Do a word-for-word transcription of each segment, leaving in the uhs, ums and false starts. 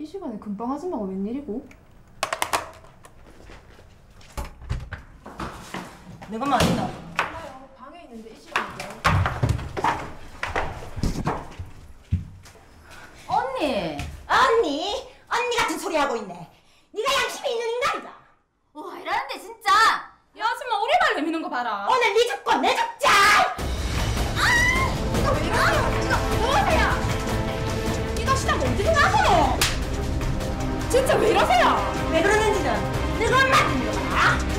이 시간에 금방 아줌마가 웬일이고? 내가 말이다. 몰라요. 방에 있는데 이 시간인데. 언니! 언니! 언니 같은 소리 하고 있네. 네가 양심이 있는 인간이다. 와 이러는데 진짜! 야 아줌마 오리발 내미는 거 봐라. 오늘 네 죽고 내 죽자! 아! 이거 왜 이러노? 이거 뭐하세요? 이거 시장 어디 나서? 진짜 왜 이러세요? 왜 그러는지는 너가 엄마한테 물어봐라.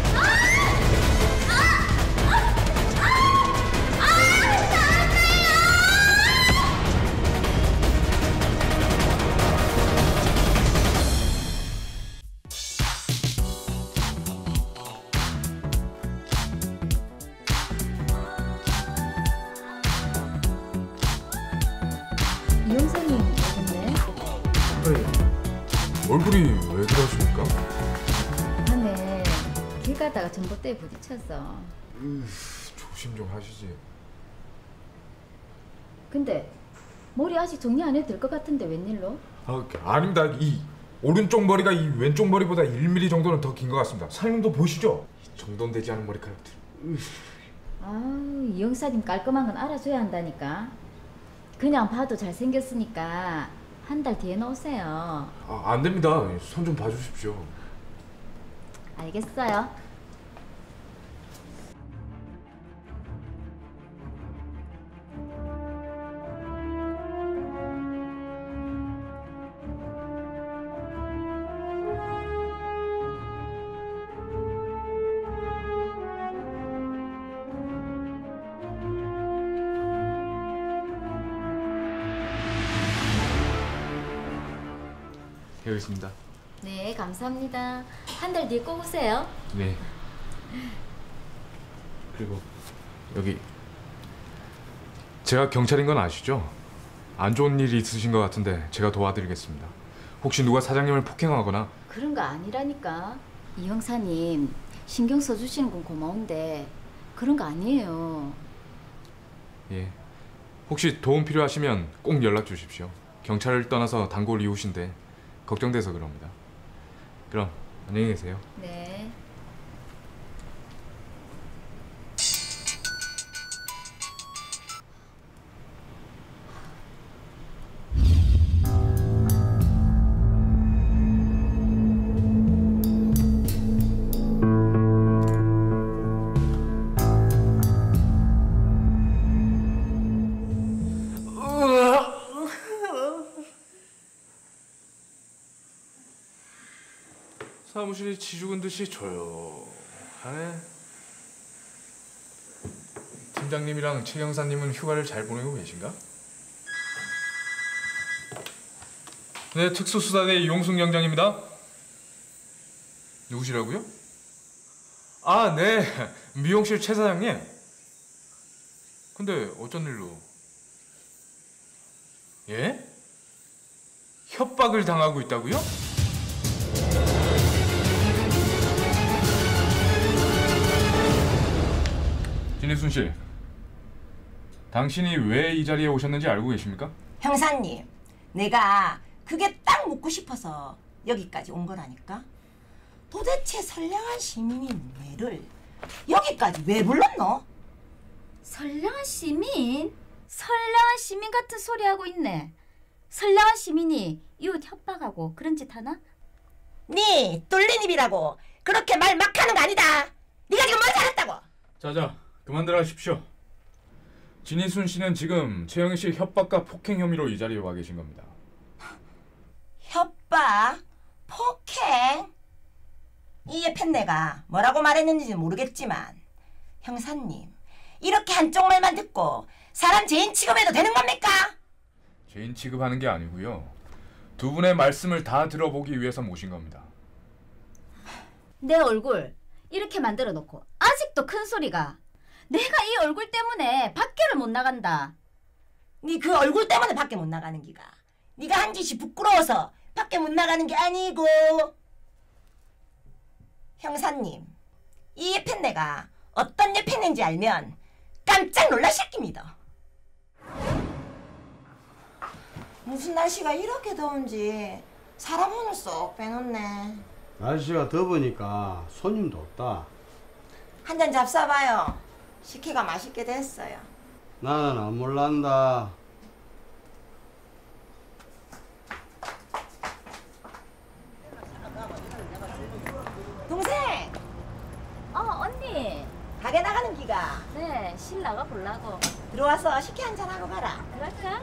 이 형사님 오셨네? 네. 얼굴이 왜 그러십니까? 밤에 길 가다가 전봇대에 부딪혔어. 으, 조심 좀 하시지. 근데 머리 아직 정리 안 해도 될 것 같은데 웬일로? 아, 아닙니다. 이 오른쪽 머리가 이 왼쪽 머리보다 일 밀리미터 정도는 더 긴 것 같습니다. 사장님도 보시죠? 정돈되지 않은 머리카락들. 으. 아우 이 형사님 깔끔한 건 알아줘야 한다니까. 그냥 봐도 잘생겼으니까 한 달 뒤에 넣으세요. 아, 안 됩니다. 손 좀 봐주십시오. 알겠어요. 여기 있습니다. 네 감사합니다. 한 달 뒤에 꼭 오세요. 네. 그리고 여기 제가 경찰인 건 아시죠? 안 좋은 일이 있으신 것 같은데 제가 도와드리겠습니다. 혹시 누가 사장님을 폭행하거나. 그런 거 아니라니까. 이 형사님 신경 써주시는 건 고마운데 그런 거 아니에요. 예. 혹시 도움 필요하시면 꼭 연락 주십시오. 경찰을 떠나서 단골 이웃인데 걱정돼서 그럽니다. 그럼 안녕히 계세요. 네. 사무실이 지죽은 듯이 조용하네. 팀장님이랑 최 형사님은 휴가를 잘 보내고 계신가? 네, 특수수사대 용승 경장입니다. 누구시라고요? 아, 네. 미용실 최 사장님. 근데 어쩐 일로? 예? 협박을 당하고 있다고요? 진희순 씨, 당신이 왜 이 자리에 오셨는지 알고 계십니까? 형사님, 내가 그게 딱 묻고 싶어서 여기까지 온 거라니까. 도대체 선량한 시민이 뇌를 여기까지 왜 불렀노? 선량한 시민? 선량한 시민 같은 소리 하고 있네. 선량한 시민이 이웃 협박하고 그런 짓 하나? 네 뚫린 입이라고 그렇게 말 막 하는 거 아니다. 네가 지금 뭘 잘했다고? 자자, 그만들 하십시오. 진희순 씨는 지금 최영희 씨 협박과 폭행 혐의로 이 자리에 와 계신 겁니다. 협박? 폭행? 이에 팬네가 뭐라고 말했는지는 모르겠지만 형사님, 이렇게 한쪽 말만 듣고 사람 죄인 취급해도 되는 겁니까? 죄인 취급하는 게 아니고요. 두 분의 말씀을 다 들어보기 위해서 모신 겁니다. 내 얼굴 이렇게 만들어 놓고 아직도 큰 소리가. 내가 이 얼굴 때문에 밖에를 못 나간다. 네 그 얼굴 때문에 밖에 못 나가는 기가. 네가 한 짓이 부끄러워서 밖에 못 나가는 게 아니고. 형사님, 이 예팬네가 어떤 예팬인지 알면 깜짝 놀라실 겁니다. 무슨 날씨가 이렇게 더운지 사람 혼을 쏙 빼놓네. 날씨가 더우니까 손님도 없다. 한 잔 잡숴봐요. 식혜가 맛있게 됐어요. 나는 안 몰란다. 동생! 어 언니. 가게 나가는 기가 네, 실 나가 보려고. 들어와서 식혜 한 잔 하고 가라. 그럴까?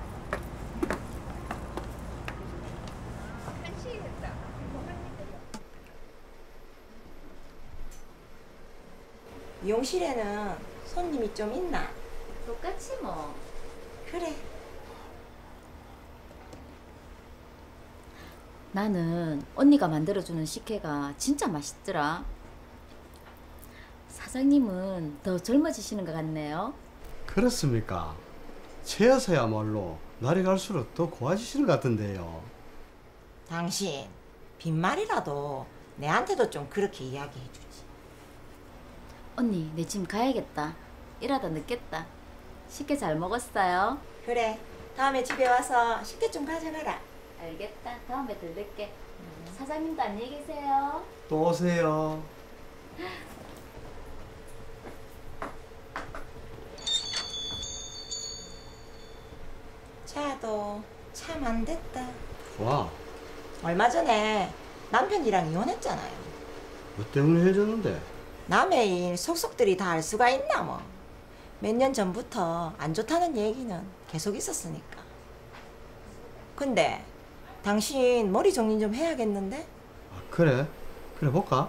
미용실에는 손님이 좀 있나? 똑같이 뭐. 그래. 나는 언니가 만들어주는 식혜가 진짜 맛있더라. 사장님은 더 젊어지시는 것 같네요. 그렇습니까? 최 여사야말로 날이 갈수록 더 고와지시는 것 같은데요. 당신 빈말이라도 내한테도 좀 그렇게 이야기해주지. 언니, 내 지금 가야겠다. 일하다 늦겠다. 식혜 잘 먹었어요? 그래. 다음에 집에 와서 식혜 좀 가져가라. 알겠다. 다음에 들를게. 사장님도 안녕히 계세요. 또 오세요. 차도 참 안 됐다. 와, 얼마 전에 남편이랑 이혼했잖아요. 뭐 때문에 헤어졌는데? 남의 일 속속들이 다 알 수가 있나 뭐. 몇 년 전부터 안 좋다는 얘기는 계속 있었으니까. 근데 당신 머리 정리 좀 해야겠는데? 아, 그래? 그래 볼까?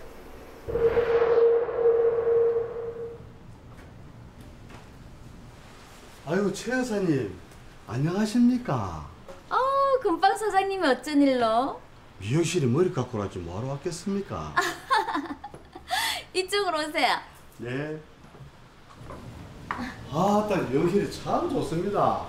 아이고 최 여사님 안녕하십니까? 어, 금방 사장님이 어쩐 일로? 미용실에 머리 깎고 나지 뭐하러 왔겠습니까? 이쪽으로 오세요. 네. 아, 딱 미용실이 참 좋습니다.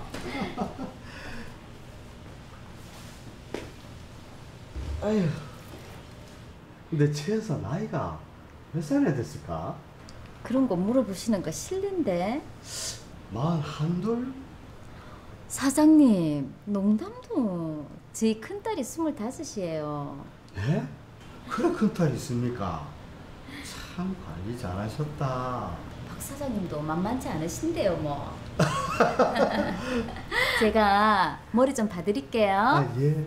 아휴. 근데 최 여사 나이가 몇 살이나 됐을까? 그런 거 물어보시는 거 실례인데. 만 한둘? 사장님, 농담도 저희 큰딸이 스물다섯이에요. 네? 그런 큰 딸이 있습니까? 참 관리 잘하셨다. 박 사장님도 만만치 않으신데요, 뭐. 제가 머리 좀 봐드릴게요. 아, 예.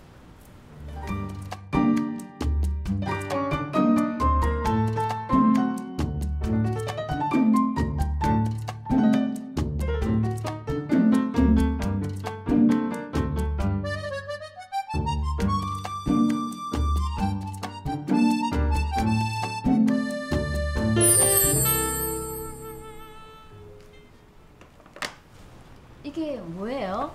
이게 뭐예요?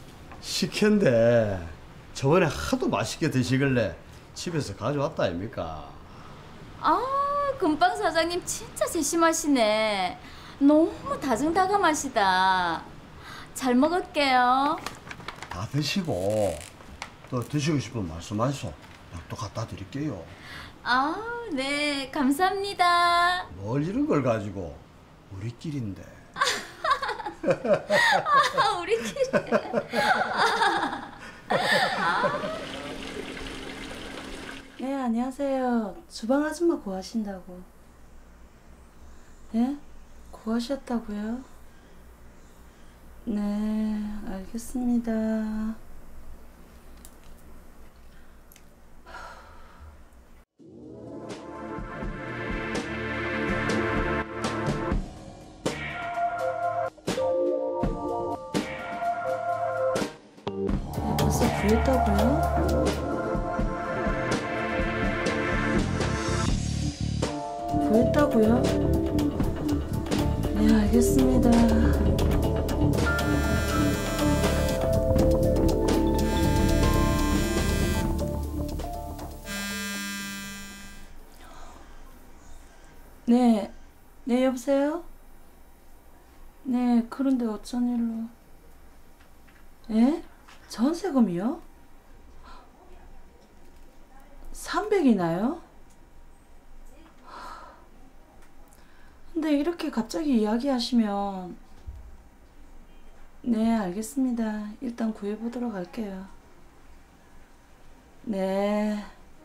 식혜인데 저번에 하도 맛있게 드시길래 집에서 가져왔다 아닙니까? 아, 금방 사장님 진짜 세심하시네. 너무 다정다감하시다. 잘 먹을게요. 다 드시고 또 드시고 싶으면 말씀하시오. 약도 갖다 드릴게요. 아, 네, 감사합니다. 뭘 이런 걸 가지고 우리끼리인데. 아, 우리끼리. 네, 안녕하세요. 주방 아줌마 구하신다고. 네? 구하셨다고요? 네, 알겠습니다. 네, 벌써 구했다고요? 구했다고요? 네, 알겠습니다. 네, 네, 여보세요? 네, 그런데 어쩐 일로? 예? 전세금이요? 삼백이나요? 근데 이렇게 갑자기 이야기하시면 네, 알겠습니다. 일단 구해보도록 할게요. 네.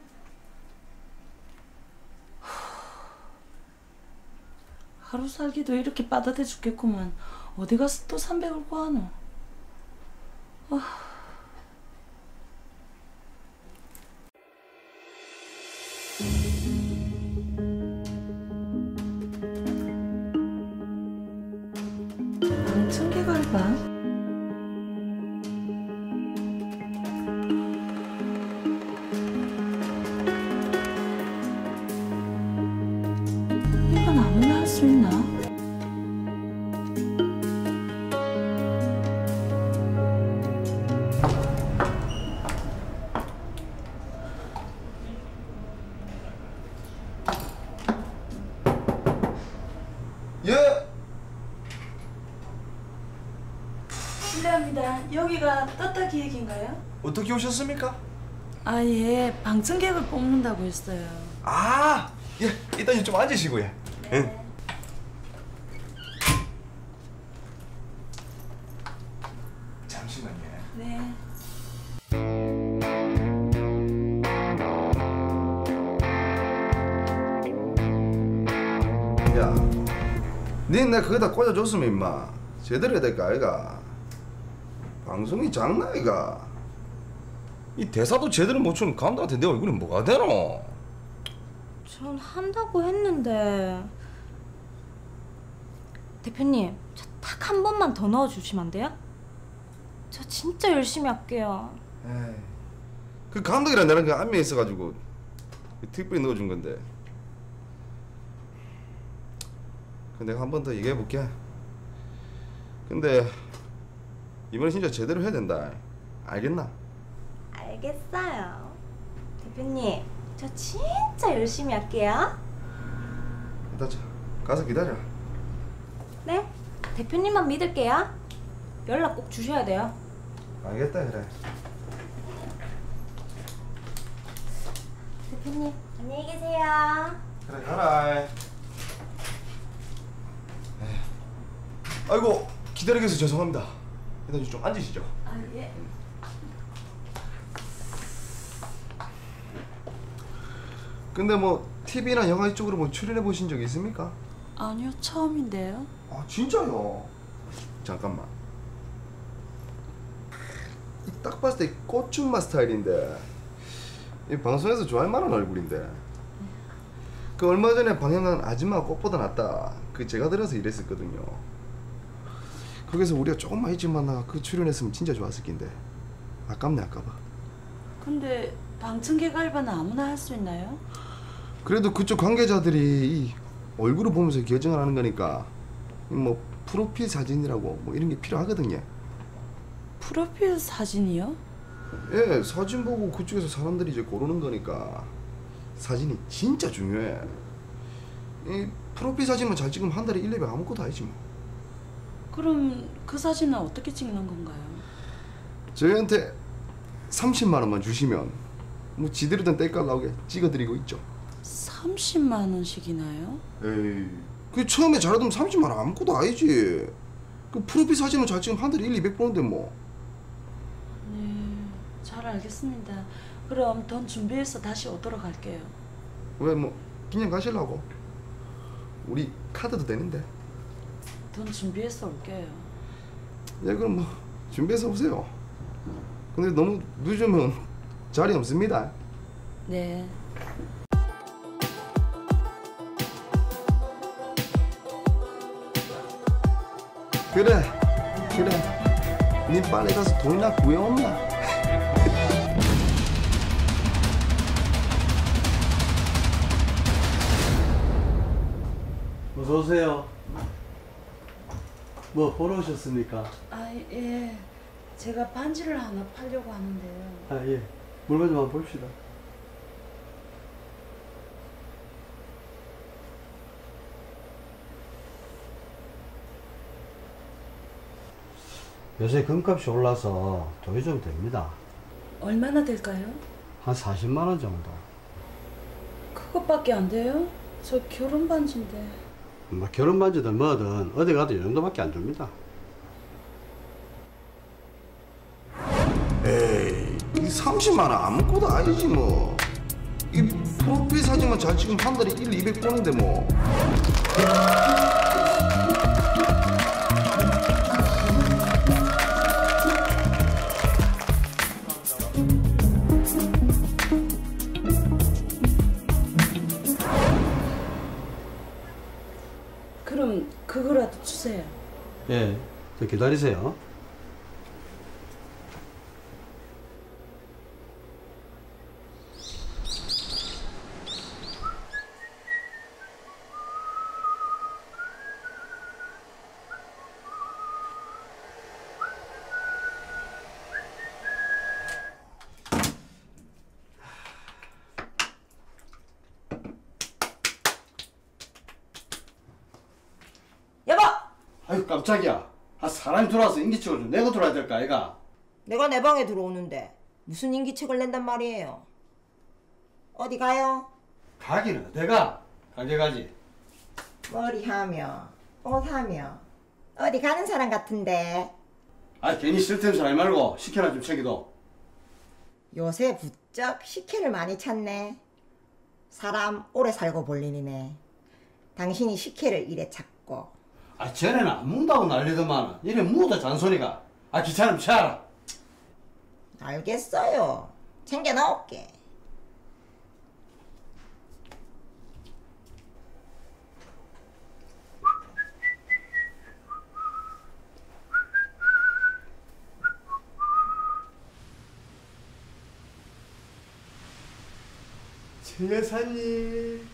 하루 살기도 이렇게 빠듯해 죽겠구만. 어디 가서 또 삼백을 구하노? 아. 방청객알바? 이건 아무나 할 수 있나? 예. 실례합니다. 여기가 떴다 기획인가요? 어떻게 오셨습니까? 아, 예. 방청객을 뽑는다고 했어요. 아, 예. 일단 좀 앉으시고 예. 응. 잠시만요. 네. 야, 니 내 그거 다 꽂아줬으면 임마 제대로 해야 될 거 아이가? 방송이 장난 아이가? 이 대사도 제대로 못 추는 감독한테 내 얼굴이 뭐가 되노? 전 한다고 했는데. 대표님, 저 딱 한 번만 더 넣어주시면 안 돼요? 저 진짜 열심히 할게요. 에이, 그 감독이랑 나랑 그 안면에 있어가지고 특별히 넣어준 건데. 그 내가 한 번 더 얘기해 볼게. 근데 이번에 진짜 제대로 해야 된다. 알겠나? 알겠어요. 대표님, 저 진짜 열심히 할게요. 일단 자, 가서 기다려. 네? 대표님만 믿을게요. 연락 꼭 주셔야 돼요. 알겠다 그래. 대표님, 안녕히 계세요. 그래 가라. 에이. 아이고 기다리게 해서 죄송합니다. 일단 좀 앉으시죠. 아, 예. 근데 뭐 티비나 영화 이쪽으로 뭐 출연해 보신 적 있습니까? 아니요, 처음인데요. 아 진짜요? 잠깐만. 딱 봤을 때 꽃중마 스타일인데 이 방송에서 좋아할 만한 얼굴인데. 그 얼마 전에 방영한 아줌마가 꽃보다 낫다. 그 제가 들어서 일했었거든요. 거기서 우리가 조금만 일찍 만나 그 출연했으면 진짜 좋았을 낀데 아깝네 아까워. 근데 방청객 알바는 아무나 할 수 있나요? 그래도 그쪽 관계자들이 이 얼굴을 보면서 결정을 하는 거니까 뭐 프로필 사진이라고 뭐 이런 게 필요하거든요. 프로필 사진이요? 예, 사진 보고 그쪽에서 사람들이 이제 고르는 거니까 사진이 진짜 중요해. 이 프로필 사진만 잘 찍으면 한 달에 일, 이백 아무것도 아니지 뭐. 그럼 그 사진은 어떻게 찍는 건가요? 저희한테 삼십만 원만 주시면 뭐 지대로 된 때깔 나오게 찍어드리고 있죠. 삼십만 원씩이나요? 에이, 그 처음에 잘하면 삼십만 원 아무것도 아니지. 그 프로필 사진은 잘 찍으면 한 달에 일, 이백 보는데 뭐. 네, 잘 알겠습니다. 그럼 돈 준비해서 다시 오도록 할게요. 왜 뭐 그냥 가실라고? 우리 카드도 되는데. 돈 준비해서 올게요. 예, 그럼 뭐 준비해서 오세요. 근데 너무 늦으면 자리 없습니다. 네. 그래, 그래. 니 빨리 가서 돈이나 구해온나. 어서 오세요. 뭐 보러 오셨습니까? 아, 예. 제가 반지를 하나 팔려고 하는데요. 아 예. 물건 좀 한번 봅시다. 요새 금값이 올라서 돈이 좀 됩니다. 얼마나 될까요? 한 사십만 원 정도. 그것밖에 안 돼요? 저 결혼 반지인데. 뭐 결혼 반지든 뭐든 어디 가도 이 정도밖에 안 줍니다. 에이, 이 삼십 삼십만 원 아무것도 아니지 뭐. 이 프로필 사진만 잘 찍으면 한 달에 일, 이백 보는데 뭐. 그럼 그거라도 주세요. 예, 저 기다리세요. 여보! 아유 깜짝이야. 아 사람이 들어와서 인기척을 좀 내고 들어야 될까 아이가? 내가 내 방에 들어오는데 무슨 인기책을 낸단 말이에요? 어디 가요? 가기는 내가 가게 가지. 머리하며 옷하며 어디 가는 사람 같은데. 아 괜히 쓸데없는 소리 말고 식혜나 좀 챙겨둬. 요새 부쩍 식혜를 많이 찾네. 사람 오래 살고 볼 일이네. 당신이 식혜를 이래 찾고. 아 전에는 안 묵다고 난리더만 이래 묵다 잔소리가. 아 귀찮으면 치아라. 알겠어요. 챙겨 넣을게. 최 여사님.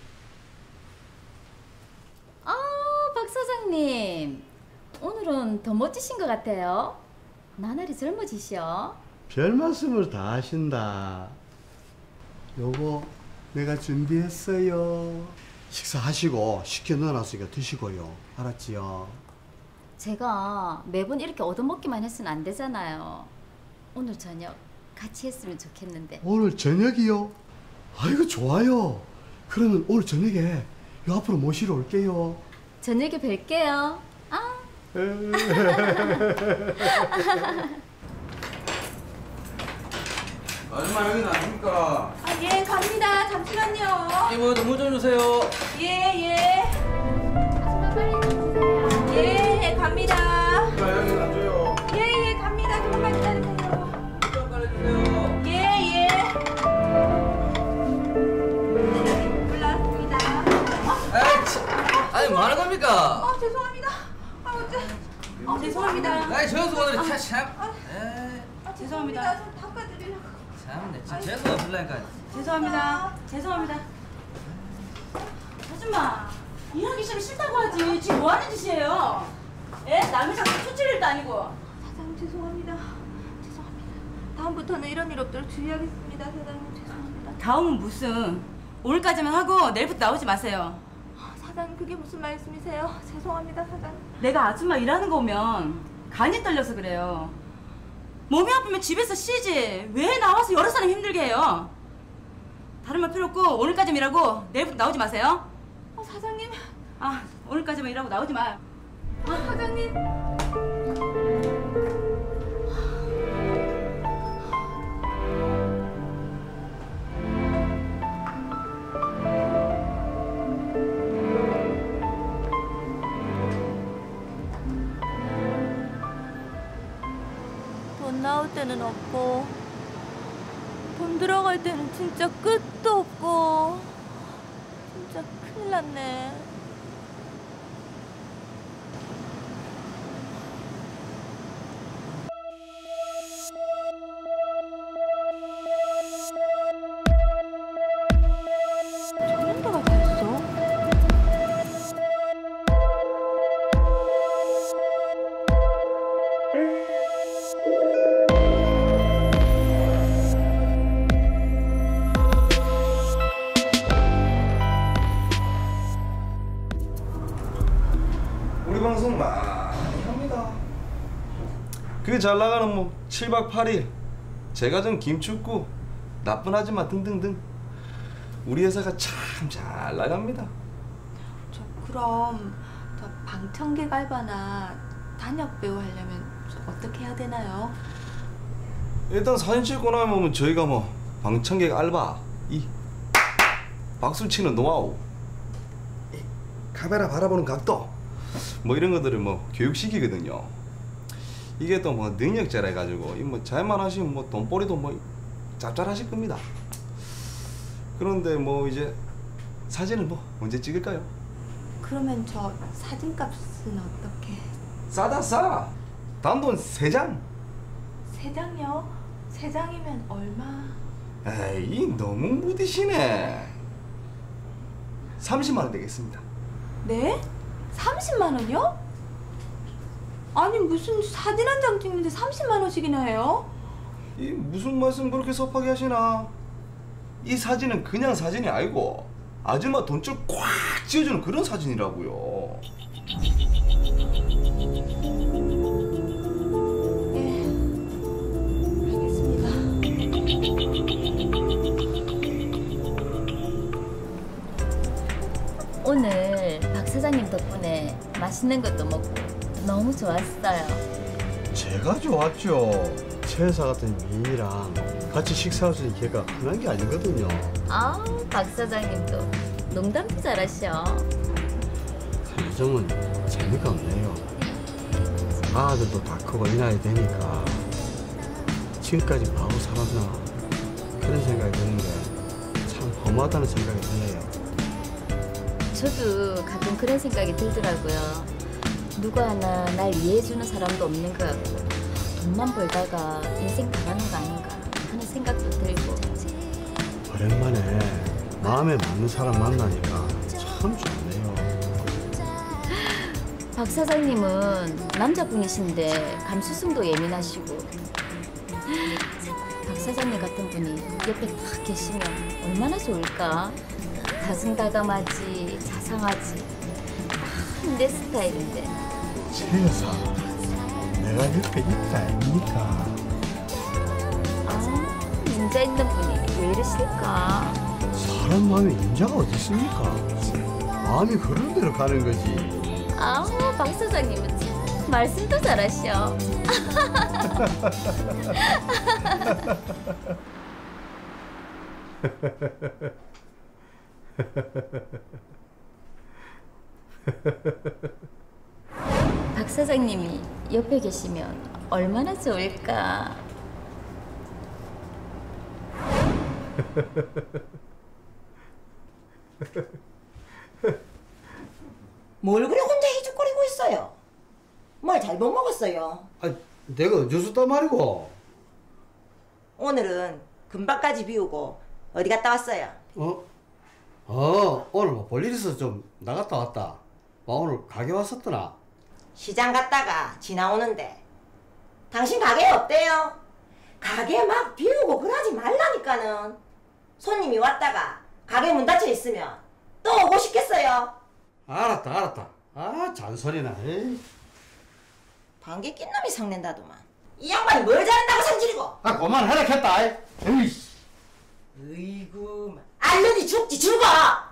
아, 박 사장님. 오늘은 더 멋지신 것 같아요. 나날이 젊어지셔. 별 말씀을 다 하신다. 요거 내가 준비했어요. 식사하시고 식혜 넣어놨으니까 드시고요. 알았지요? 제가 매번 이렇게 얻어먹기만 해서는 안 되잖아요. 오늘 저녁 같이 했으면 좋겠는데. 오늘 저녁이요? 아이고 좋아요. 그러면 오늘 저녁에 요 앞으로 모시러 올게요. 저녁에 뵐게요. 아. 아줌마 여기는 아닙니까? 아, 예, 갑니다. 잠시만요. 이모도 물 좀 주세요. 예, 예. 아줌마 빨리 주세요. 예, 갑니다. 여기는 안 줘요. 예, 예, 갑니다. 조금만 기다리세요. 물 좀 빨아주세요. 예, 예. 올라왔습니다. 아이, 참. 아니 뭐 하는 겁니까? 아, 죄송합니다. 아, 어째. 아, 죄송합니다. 아이 저수 오늘 참 참. 에이, 아, 죄송합니다. 좀 닦아드리려고. 참네. 진짜 재수 없을라니까. 죄송합니다. 죄송합니다. 아줌마, 일하기 싫으면 싫다고 하지. 지금 뭐 하는 짓이에요? 예? 남의 장사 초칠 일도 아니고. 사장님 죄송합니다. 죄송합니다. 다음부터는 이런 일 없도록 주의하겠습니다. 사장님 죄송합니다. 다음은 무슨? 오늘까지만 하고 내일부터 나오지 마세요. 아, 사장님 그게 무슨 말씀이세요? 죄송합니다 사장님. 내가 아줌마 일하는 거 보면 간이 떨려서 그래요. 몸이 아프면 집에서 쉬지. 왜 나와서 여러 사람 힘들게 해요? 다른 말 필요 없고 오늘까지만 일하고 내일부터 나오지 마세요. 아, 사장님. 아, 오늘까지만 일하고 나오지 마요. 아, 사장님. 돈 나올 때는 없고 돈 들어갈 때는 진짜 끝도 없고 진짜 큰일 났네. 저런 데가 다 있어? 우리 방송 많이 합니다. 그 잘 나가는 뭐 칠 박 팔 일, 제가 전 김축구, 나쁜 아줌마 등등등 우리 회사가 참 잘 나갑니다. 저 그럼 저 방청객 알바나 단역 배우 하려면 저 어떻게 해야 되나요? 일단 사진 찍고 나면 저희가 뭐 방청객 알바, 이 박수 치는 노하우, 이 카메라 바라보는 각도, 뭐 이런 것들을 뭐 교육시키거든요. 이게 또 뭐 능력자라 해가지고 이 뭐 잘만 하시면 뭐 돈벌이도 뭐 짭짤하실 겁니다. 그런데 뭐 이제 사진을 뭐 언제 찍을까요? 그러면 저 사진값은 어떻게? 싸다 싸. 단돈 세 장. 세 장이요? 세 장이면 얼마? 에이 너무 무디시네. 삼십만 원 되겠습니다. 네? 삼십만 원이요? 아니 무슨 사진 한 장 찍는데 삼십만 원씩이나 해요? 이 무슨 말씀 그렇게 섭하게 하시나? 이 사진은 그냥 사진이 아니고 아줌마 돈줄 꽉 쥐어주는 그런 사진이라고요. 네, 알겠습니다. 오늘 박 사장님 덕분에 맛있는 것도 먹고 너무 좋았어요. 제가 좋았죠. 최 여사 같은 미인이랑 같이 식사할 수 있는 기회가 흔한 게 아니거든요. 아우, 박 사장님도 농담도 잘하셔. 요즘은 재미가 없네요. 아들도 다 크고 이 나이 되니까 지금까지 마구 살았나 그런 생각이 드는 게 참 허무하다는 생각이 드네요. 저도 가끔 그런 생각이 들더라고요. 누구 하나 날 이해해주는 사람도 없는 것 같고 돈만 벌다가 인생 다 가는 거 아닌가 하는 생각도 들고. 오랜만에 마음에 맞는 사람 만나니까 참 좋네요. 박 사장님은 남자분이신데 감수성도 예민하시고 박 사장님 같은 분이 옆에 딱 계시면 얼마나 좋을까. 다승다감하지 자상하지 딱 내 스타일인데. 최 여사, 내가 옆에 있다 아닙니까? 아, 인자 있는 분이 왜 이러실까. 사람 마음에 인자가 어디 있습니까? 마음이 흐르는 대로 가는 거지. 아우, 박 사장님은 참 말씀도 잘하셔. 박 사장님이 옆에 계시면 얼마나 좋을까. 뭘 그래 혼자 희죽거리고 있어요? 뭘 잘못 먹었어요? 아, 내가 언제 썼단 말이고? 오늘은 금방까지 비우고 어디 갔다 왔어요? 어? 어, 오늘 뭐 볼일 있어서 좀 나갔다 왔다. 와, 오늘 가게 왔었더나? 시장 갔다가 지나오는데 당신 가게 어때요? 가게 막 비우고 그러지 말라니까는. 손님이 왔다가 가게 문 닫혀 있으면 또 오고 싶겠어요? 알았다, 알았다. 아, 잔소리나. 에이. 방귀 낀 놈이 성낸다더만. 이 양반이 뭘 잘한다고 성질이고. 아, 그만해라 했다. 에이. 으이구, 알려니 죽지 죽어.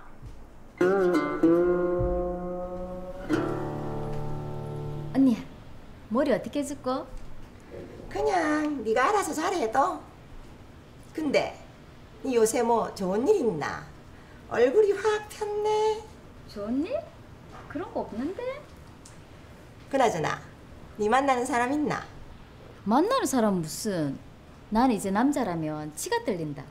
언니, 머리 어떻게 짚고? 그냥 네가 알아서 잘해도. 근데 네 요새 뭐 좋은 일 있나? 얼굴이 확 폈네. 좋은 일? 그런 거 없는데? 그나저나 네 만나는 사람 있나? 만나는 사람 무슨. 난 이제 남자라면 치가 떨린다.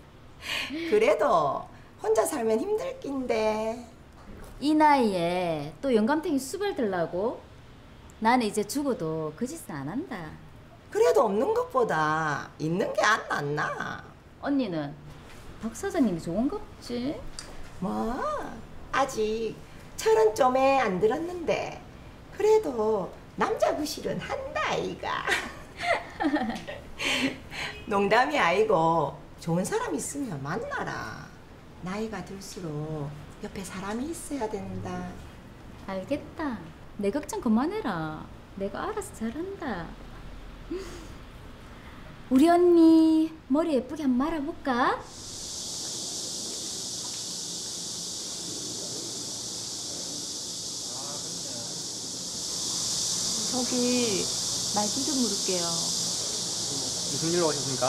그래도 혼자 살면 힘들 낀데. 이 나이에 또 영감탱이 수발 들라고? 나는 이제 죽어도 그 짓은 안 한다. 그래도 없는 것보다 있는 게 안 낫나? 언니는 박 사장님이 좋은가 보지? 뭐 아직 철은 좀에 안 들었는데 그래도 남자 구실은 한다 아이가. 농담이 아니고 좋은 사람 있으면 만나라. 나이가 들수록 옆에 사람이 있어야 된다. 알겠다. 내 걱정 그만해라. 내가 알아서 잘한다. 우리 언니 머리 예쁘게 한번 말아볼까? 저기 말씀 좀 물을게요. 무슨 일로 오셨습니까?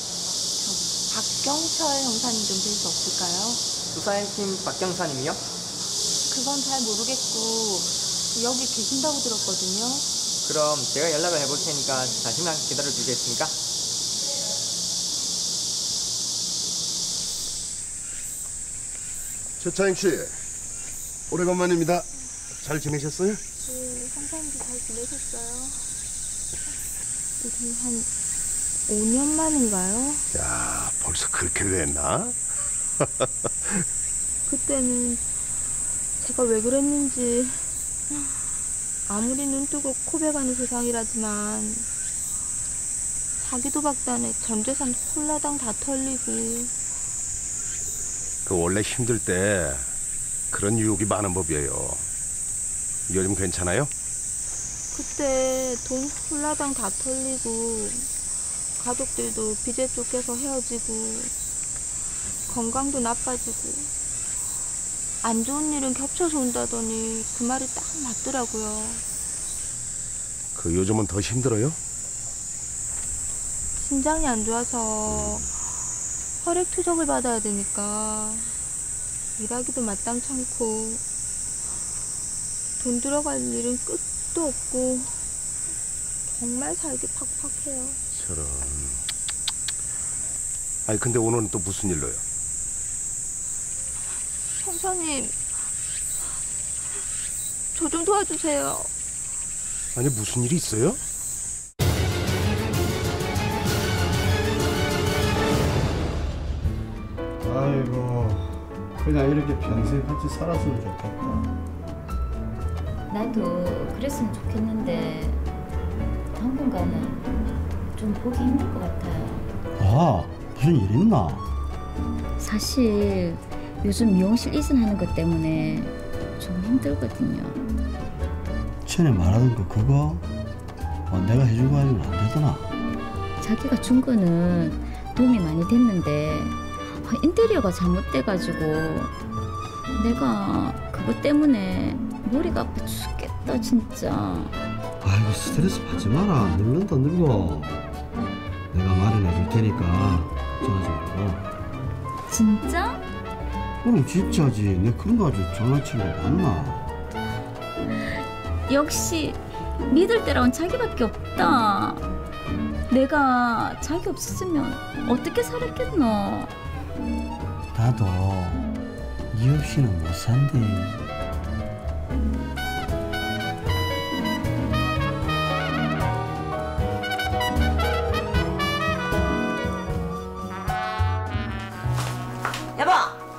박경철 형사님 좀 뵐 수 없을까요? 수사팀 박경사님이요? 그건 잘 모르겠고 여기 계신다고 들었거든요. 그럼 제가 연락을 해볼 테니까 잠시만 기다려 주시겠습니까? 최차영 씨, 오래간만입니다. 잘 지내셨어요? 네, 형사님도 잘 지내셨어요? 우리 한 오 년 만인가요? 야, 벌써 그렇게 됐나? 그때는 제가 왜 그랬는지 아무리 눈 뜨고 고백하는 세상이라지만 사기도박단에 전재산 홀라당 다 털리고. 그 원래 힘들 때 그런 유혹이 많은 법이에요. 요즘 괜찮아요? 그때 돈 홀라당 다 털리고 가족들도 빚에 쫓겨서 헤어지고 건강도 나빠지고 안 좋은 일은 겹쳐서 온다더니 그 말이 딱 맞더라고요. 그 요즘은 더 힘들어요? 심장이 안 좋아서 혈액 투석을 받아야 되니까 일하기도 마땅찮고 돈 들어갈 일은 끝도 없고 정말 살기 팍팍해요. 저런. 아니 근데 오늘은 또 무슨 일로요? 형사님, 저 좀 도와주세요. 아니 무슨 일이 있어요? 아이고, 그냥 이렇게 평생 같이 살았으면 좋겠다. 나도 그랬으면 좋겠는데 당분간은 좀 보기 힘들 것 같아요. 아, 무슨 일 있나? 사실 요즘 미용실 이전하는 것 때문에 좀 힘들거든요. 전에 말하던 거 그거 어, 내가 해주고 하면 안 되더나? 자기가 준 거는 도움이 많이 됐는데 인테리어가 잘못돼가지고 내가 그것 때문에 머리가 아파 죽겠다 진짜. 아이고 스트레스 받지 마라. 늙는다 늙어. 내가 마련해 줄 테니까 걱정하지 말고. 진짜? 그럼 진짜지. 내 그런 거 아주 장난치는 거 맞나? 역시 믿을 때라곤 자기밖에 없다. 내가 자기 없었으면 어떻게 살았겠노? 나도 네 없이는 못 산대. 여보,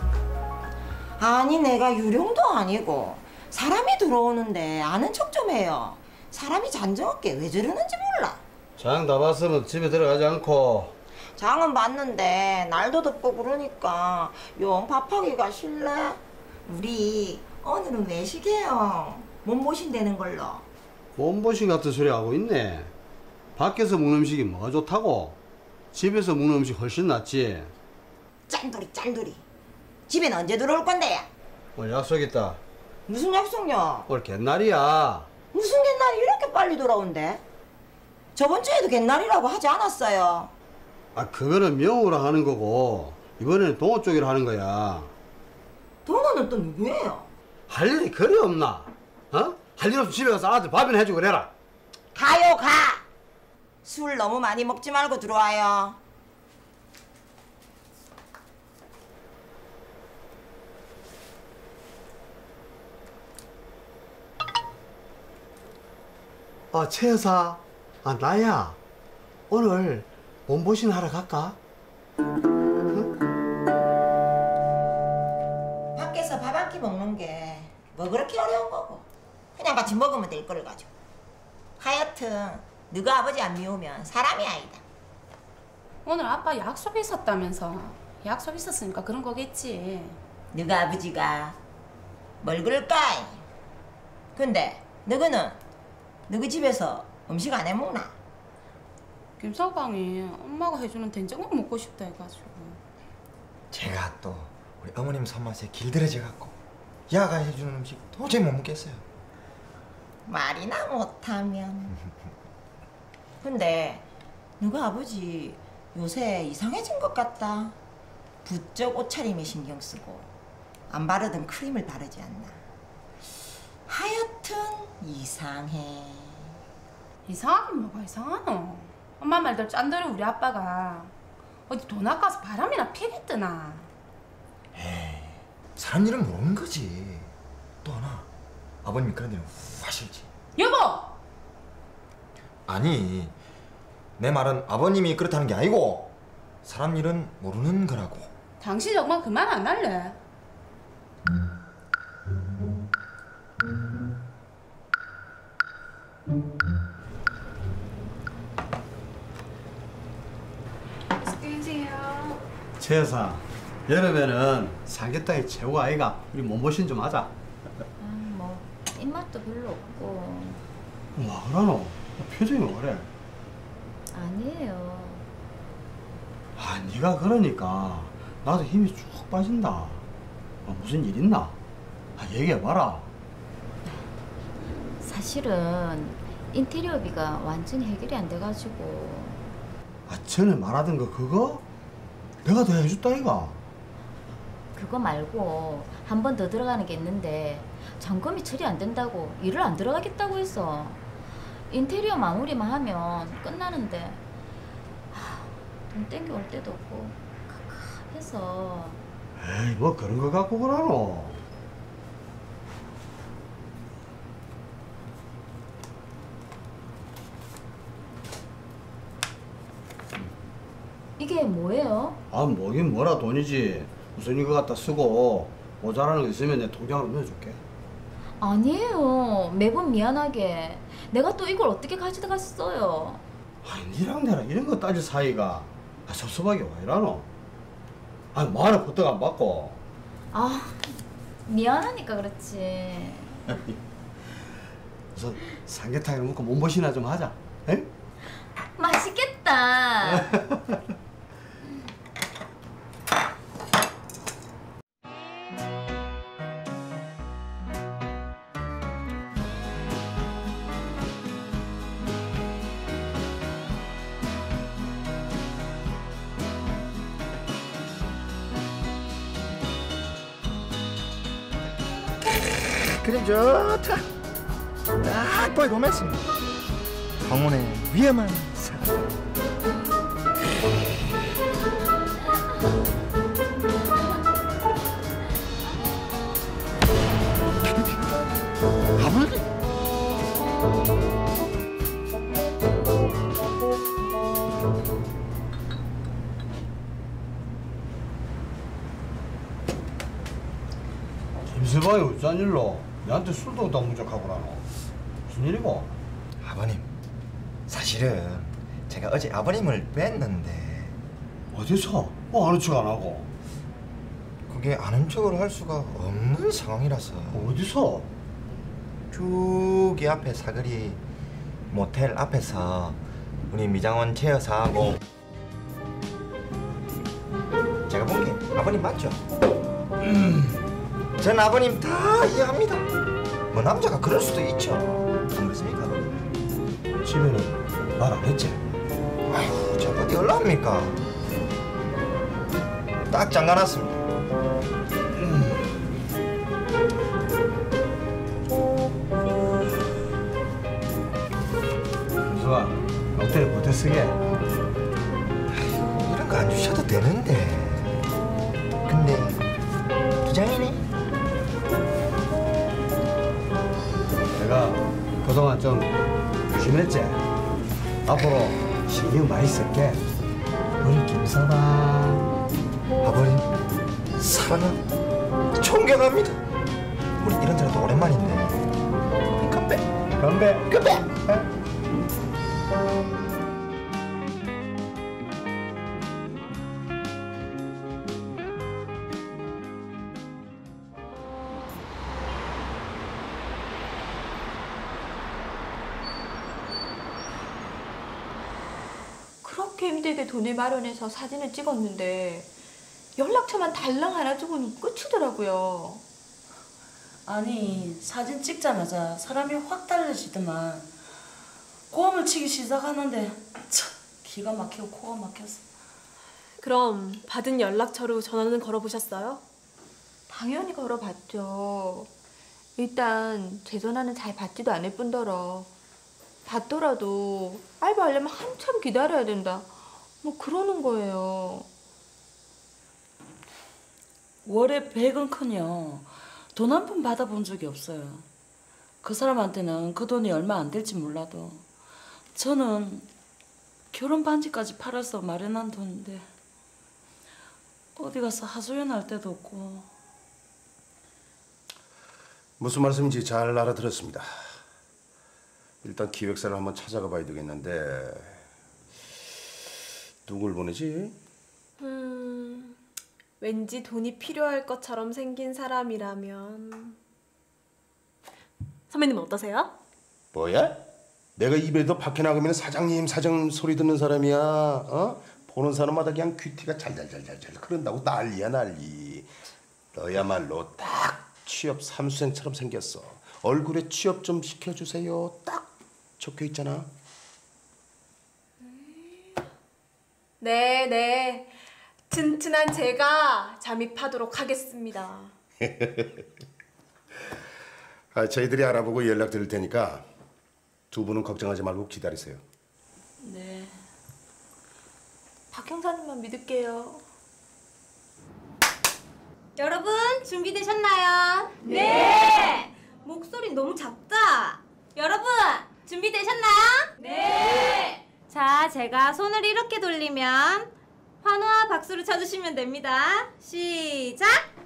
아니 내가 유령도 아니고 사람이 들어오는데 아는 척 좀 해요. 사람이 잔정없게 왜 저러는지 몰라. 장 다 봤으면 집에 들어가지 않고. 장은 봤는데 날도 덥고 그러니까 영 밥하기가 싫네. 우리 오늘은 외식해요. 몸보신되는 걸로. 몸보신 같은 소리 하고 있네. 밖에서 먹는 음식이 뭐가 좋다고? 집에서 먹는 음식 훨씬 낫지. 짠돌이 짠돌이. 집에는 언제 들어올 건데? 오늘 약속 있다. 무슨 약속요? 오늘 갯날이야. 무슨 갯날이 이렇게 빨리 돌아온대? 저번 주에도 갯날이라고 하지 않았어요? 아 그거는 명호로 하는 거고 이번에는 동호 쪽이라 하는 거야. 동호는 또 누구예요? 할 일이 그리 없나? 어? 할 일 없으면 집에 가서 아들 밥이나 해주고 그래라. 가요 가! 술 너무 많이 먹지 말고 들어와요. 아, 최 여사. 아, 나야. 오늘 몸보신 하러 갈까? 응? 밖에서 밥 한 끼 먹는 게 뭐 그렇게 어려운 거고. 그냥 같이 먹으면 될 걸 가지고. 하여튼 너가 아버지 안 미우면 사람이 아니다. 오늘 아빠 약속 있었다면서. 약속 있었으니까 그런 거겠지. 너가 아버지가 뭘 그럴까? 근데 너는 너희 집에서 음식 안 해먹나? 김서방이 엄마가 해주는 된장국 먹고 싶다 해가지고. 제가 또 우리 어머님 손맛에 길들여져 갖고 야가 해주는 음식 도저히 못 먹겠어요. 말이나 못하면. 근데 누가 아버지 요새 이상해진 것 같다. 부쩍 옷차림에 신경 쓰고 안 바르던 크림을 바르지 않나. 하여튼 이상해. 이상하긴 뭐가 이상하노. 엄마 말대로 짠돌이 우리 아빠가 어디 돈 아까워서 바람이나 피겠드나. 에이, 사람 일은 모르는 거지. 또 하나, 아버님이 그런 일은 후 하실지. 여보! 아니, 내 말은 아버님이 그렇다는 게 아니고 사람 일은 모르는 거라고. 당신 정말 그만 안 할래? 안녕하세요. 최 여사, 여름에는 삼계탕이 최고 아이가. 우리 몸보신 좀 하자. 아, 뭐 입맛도 별로 없고. 와 그러노? 표정이 왜 그래? 아니에요. 아 네가 그러니까 나도 힘이 쭉 빠진다. 아, 무슨 일 있나? 아, 얘기해봐라. 사실은 인테리어비가 완전히 해결이 안 돼가지고. 아 전에 말하던 거 그거? 내가 더 해줬다 이가. 그거 말고 한 번 더 들어가는 게 있는데 점검이 처리 안 된다고 일을 안 들어가겠다고 해서. 인테리어 마무리만 하면 끝나는데 하, 돈 땡겨올 때도 없고 갑갑해서. 에이 뭐 그런 거 갖고 그러노. 이게 뭐예요? 아 뭐긴 뭐라 돈이지. 우선 이거 갖다 쓰고 모자라는 거 있으면 내 통장으로 넣어줄게. 아니에요. 매번 미안하게 내가 또 이걸 어떻게 가져갔어요. 아니 니랑 내랑 이런 거 따질 사이가. 아 섭섭하게 왜 이러노? 아니 뭐하러 버떡 안 받고. 아 미안하니까 그렇지. 우선 삼계탕을 먹고 몸보신이나 좀 하자. 에? 맛있겠다. 그래 좋다. 딱 봐도 로맨스. 황혼의 위험한 사랑. 아버지. 김서방이 어쩐 일로 내한테 술도 다 무적하고 나노. 무슨 일이고? 아버님, 사실은 제가 어제 아버님을 뵀는데. 어디서? 뭐 아는 척 안 하고. 그게 아는 척을 할 수가 없는 상황이라서. 어디서? 저기 앞에 사거리 모텔 앞에서 우리 미장원 최 여사하고. 제가 본 게 아버님 맞죠? 음, 전 아버님 다 이해합니다. 뭐 남자가 그럴 수도 있죠. 안 그렇습니까? 집에는 말 안 했지? 아휴, 저 어디 연락합니까? 딱 잠가놨습니다. 김서방, 롯데를 못해 쓰게. 이런 거 안 주셔도 되는데. 근데 부장이네. 내가 그동안 좀 조심했지? 앞으로 신경 많이 쓸게. 우리 김서방. 아버님 사랑합니다. 존경합니다. 우리 이런 데도 오랜만인데. 건배. 건배. 건배. 그렇게 힘들게 돈을 마련해서 사진을 찍었는데 연락처만 달랑 하나 주고는 끝이더라고요. 아니 사진 찍자마자 사람이 확 달라지더만 고음을 치기 시작하는데 참 기가 막히고 코가 막혔어. 그럼 받은 연락처로 전화는 걸어보셨어요? 당연히 걸어봤죠. 일단 제 전화는 잘 받지도 않을 뿐더러 받더라도 알바하려면 한참 기다려야 된다. 뭐 그러는 거예요. 월에 백은커녕 돈 한 푼 받아본 적이 없어요. 그 사람한테는 그 돈이 얼마 안 될지 몰라도 저는 결혼 반지까지 팔아서 마련한 돈인데 어디 가서 하소연할 데도 없고. 무슨 말씀인지 잘 알아들었습니다. 일단 기획사를 한번 찾아가 봐야 되겠는데 누굴 보내지? 음... 왠지 돈이 필요할 것처럼 생긴 사람이라면... 선배님 어떠세요? 뭐야? 내가 입에도 밖에 나가면 사장님 사장 소리 듣는 사람이야. 어? 보는 사람마다 그냥 귀티가 잘잘잘잘잘 흐른다고 난리야 난리. 너야말로 딱 취업 삼수생처럼 생겼어. 얼굴에 취업 좀 시켜주세요. 딱 적혀 있잖아. 네, 네. 튼튼한 제가 잠입하도록 하겠습니다. 아, 저희들이 알아보고 연락 드릴 테니까 두 분은 걱정하지 말고 기다리세요. 네. 박 형사님만 믿을게요. 여러분 준비되셨나요? 네! 목소리 너무 작다. 여러분 준비되셨나요? 네! 자, 제가 손을 이렇게 돌리면 환호와 박수를 쳐주시면 됩니다. 시작!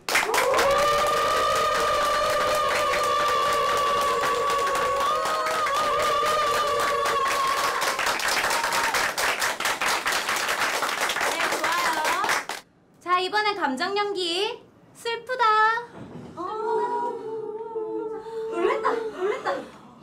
네, 좋아요. 자, 이번엔 감정 연기. 슬프다. 놀랬다, 놀랬다.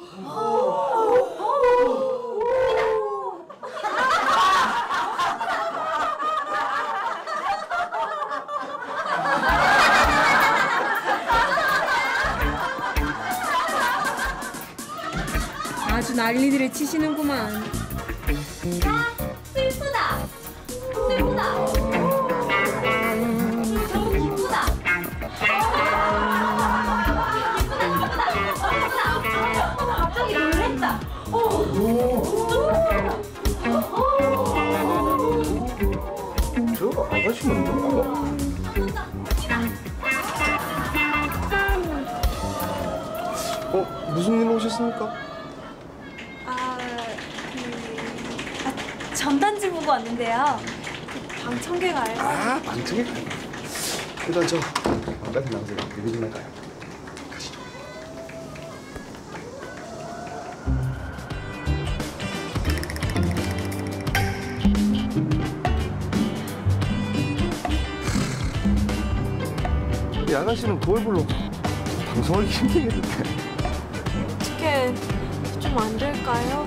아주 난리들을 치시는구만. 자, 슬프다. 슬프다. 너무 기쁘다. 갑자기 놀랬다. 저 아가씨는 누구야? 어? 무슨 일로 오셨습니까? 아, 그... 아, 전단지 보고 왔는데요. 그 방청객 알바. 아, 방청객 알바. 일단 저 바깥에 나가서 얘기 좀 할까요? 가시죠. 이 아가씨는 그 얼굴로 방송하기 힘들겠는데. 어떻게 좀 안 될까요?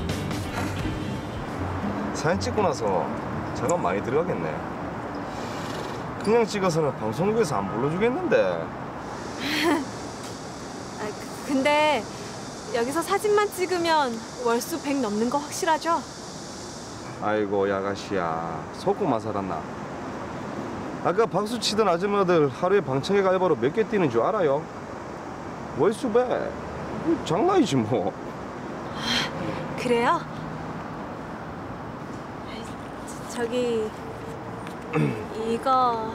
사진 찍고 나서 자금 많이 들어가겠네. 그냥 찍어서는 방송국에서 안 불러주겠는데. 아, 그- 근데 여기서 사진만 찍으면 월수 백 넘는 거 확실하죠? 아이고 야가씨야 속고만 살았나. 아까 박수 치던 아줌마들 하루에 방청객 알바로 몇 개 뛰는 줄 알아요? 월수 백. 장난이지 뭐. 그래요? 저기 이거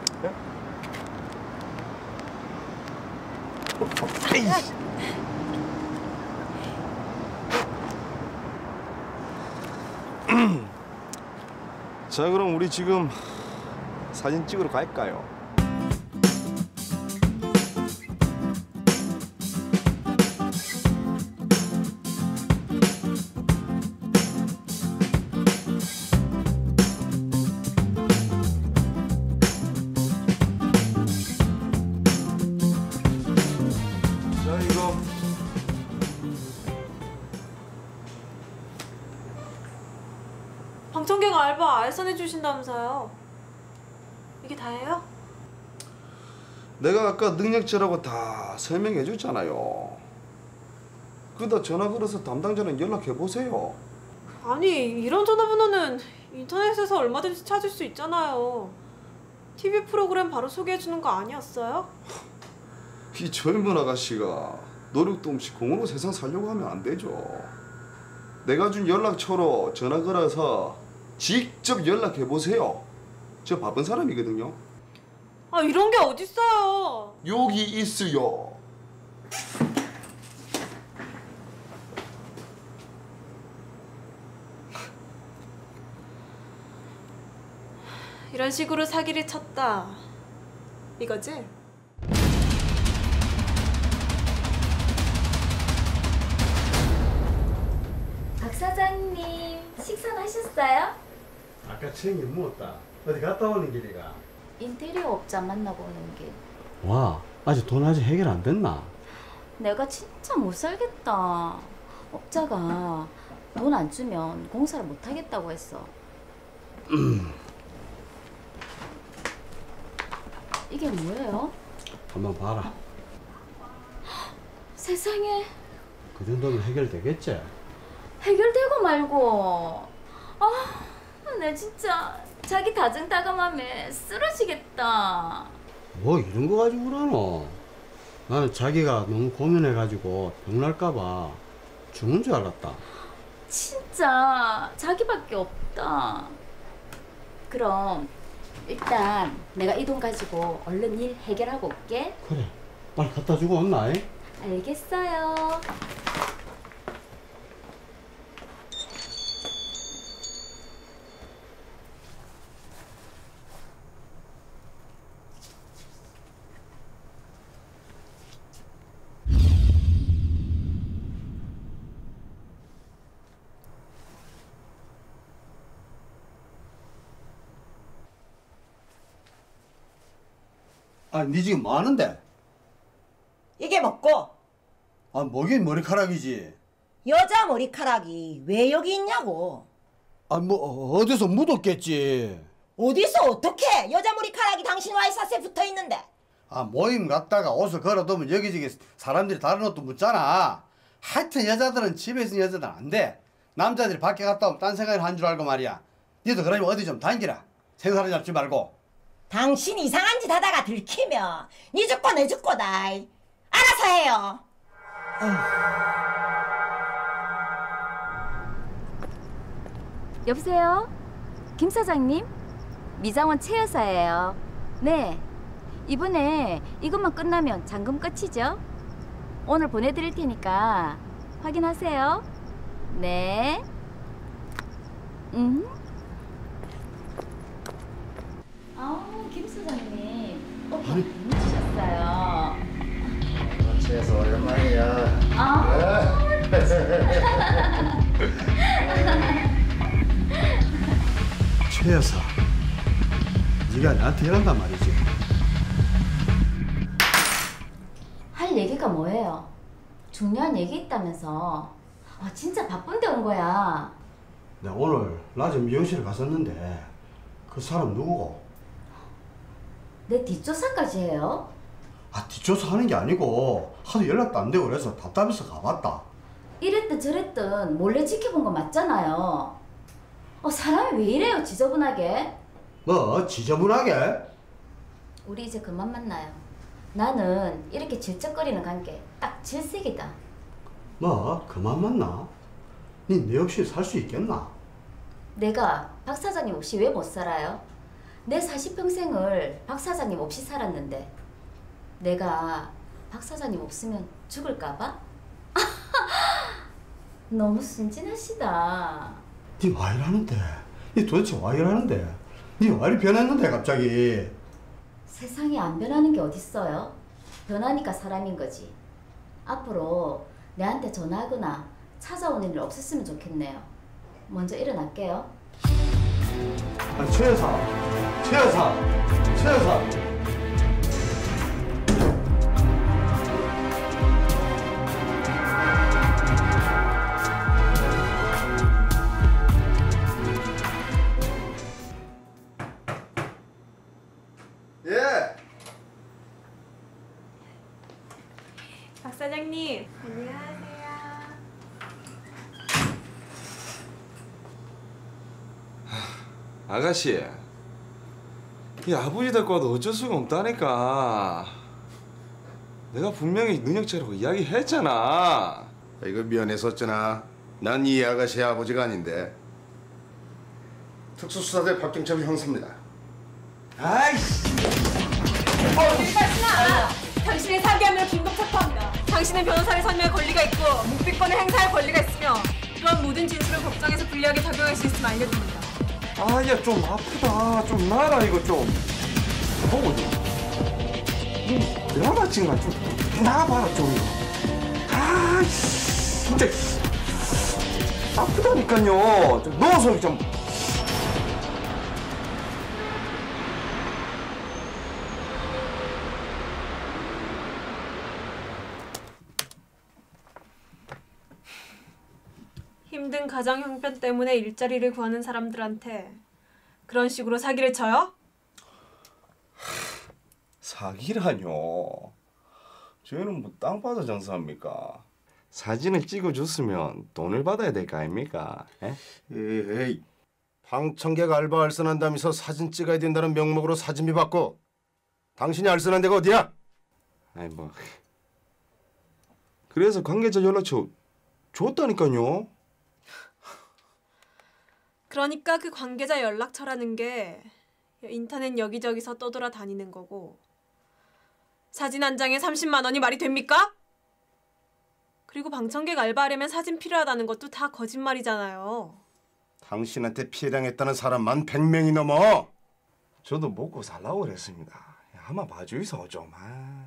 자 그럼 우리 지금 사진 찍으러 갈까요? 자 이거 방청객 알바 알선해 주신다면서요? 이게 다예요? 내가 아까 능력자라고 다 설명해 줬잖아요. 그러다 전화 걸어서 담당자는 연락해 보세요. 아니, 이런 전화번호는 인터넷에서 얼마든지 찾을 수 있잖아요. 티비 프로그램 바로 소개해주는 거 아니었어요? 이 젊은 아가씨가 노력도 없이 공으로 세상 살려고 하면 안 되죠. 내가 준 연락처로 전화 걸어서 직접 연락해보세요. 저 바쁜 사람이거든요. 아, 이런 게 어딨어요. 여기 있어요. 이런 식으로 사기를 쳤다. 이거지? 박 사장님, 식사는 하셨어요? 아까 챙겨 먹었다. 어디 갔다 오는 길이가? 인테리어 업자 만나고 오는 길. 와, 아직 돈 아직 해결 안 됐나? 내가 진짜 못 살겠다. 업자가 돈 안 주면 공사를 못 하겠다고 했어. 음. 이게 뭐예요? 한번 봐라. 세상에, 그 정도면 해결되겠지? 해결되고 말고. 아, 나 진짜 자기 다정다감함에 쓰러지겠다. 뭐 이런 거 가지고 그러노? 나는 자기가 너무 고민해가지고 병날까봐 죽는 줄 알았다. 진짜 자기밖에 없다. 그럼 일단 내가 이 돈 가지고 얼른 일 해결하고 올게. 그래, 빨리 갖다 주고 온나? 알겠어요. 아, 니 지금 뭐 하는데? 이게 뭐고? 아, 뭐긴 머리카락이지. 여자 머리카락이 왜 여기 있냐고. 아, 뭐 어디서 묻었겠지. 어디서 어떻게 여자 머리카락이 당신 와이셔츠에 붙어 있는데? 아, 모임 갔다가 옷을 걸어두면 여기저기 사람들이 다른 옷도 묻잖아. 하여튼 여자들은 집에 있는 여자들은 안 돼. 남자들이 밖에 갔다 오면 딴 생각을 한 줄 알고 말이야. 니도 그러면 어디 좀 다니라. 생사를 잡지 말고. 당신 이상한 짓 하다가 들키면 니 죽고 내 죽고다. 알아서 해요. 여보세요? 김 사장님? 미장원 최 여사예요. 네. 이번에 이것만 끝나면 잔금 끝이죠? 오늘 보내드릴 테니까 확인하세요. 네. 음. 아우, 김 사장님. 옷 많이 입으셨어요. 최에서 오랜만이야. 아. 최 여사, 네가 나한테 이런단 말이지. 할 얘기가 뭐예요? 중요한 얘기 있다면서. 아, 진짜 바쁜데 온 거야. 내가 오늘 낮에 미용실에 갔었는데 그 사람 누구고? 내 뒷조사까지 해요? 아, 뒷조사 하는 게 아니고 하도 연락도 안 되고 그래서 답답해서 가봤다. 이랬든 저랬든 몰래 지켜본 거 맞잖아요. 어, 사람이 왜 이래요, 지저분하게? 뭐 지저분하게? 우리 이제 그만 만나요. 나는 이렇게 질척거리는 관계 딱 질색이다. 뭐 그만 만나? 니 내 없이 살 수 있겠나? 내가 박 사장님 없이 왜 못 살아요? 내 사십평생을 박 사장님 없이 살았는데 내가 박 사장님 없으면 죽을까 봐? 너무 순진하시다. 니 와 이러는데? 니 도대체 와 이러는데? 니 와 이리 변했는데 갑자기? 세상에 안 변하는 게 어딨어요? 변하니까 사람인 거지. 앞으로 내한테 전화하거나 찾아오는 일 없었으면 좋겠네요. 먼저 일어날게요. 아, 최 여사, 최 여사, 최 여사. 예. 박 사장님. 안녕하세요. 아가씨, 이 아버지 데리고 와도 어쩔 수가 없다니까. 내가 분명히 능력자라고 이야기했잖아. 이거 미안해서 어쩌나. 난 이 아가씨의 아버지가 아닌데. 특수수사대 박경철 형사입니다. 아이씨. 일단순아, 당신의 사기 혐의로 긴급 체포합니다. 당신은 변호사를 선임할 권리가 있고 묵비권을 행사할 권리가 있으며 이런 모든 진술을 법정에서 불리하게 작용할 수 있음을 알려줍니다. 아, 야, 좀 아프다. 좀 나아라, 이거 좀. 보고 좀. 드라마 찍은 거좀 나아봐라, 좀. 아, 진짜. 아프다니까요. 좀 넣어서 좀. 힘든 가정 형편 때문에 일자리를 구하는 사람들한테 그런 식으로 사기를 쳐요? 사기라뇨. 저희는 뭐 땅 받아 장사합니까? 사진을 찍어줬으면 돈을 받아야 될 거 아닙니까? 에? 에이, 방청객 알바 알선한다면서 사진 찍어야 된다는 명목으로 사진비 받고 당신이 알선한 데가 어디야? 아니 뭐 그래서 관계자 연락처 줬다니까요. 그러니까 그 관계자 연락처라는 게 인터넷 여기저기서 떠돌아다니는 거고 사진 한 장에 삼십만 원이 말이 됩니까? 그리고 방청객 알바하려면 사진 필요하다는 것도 다 거짓말이잖아요. 당신한테 피해당했다는 사람만 백 명이 넘어. 저도 먹고 살라고 그랬습니다. 한번 봐주이소 좀. 아.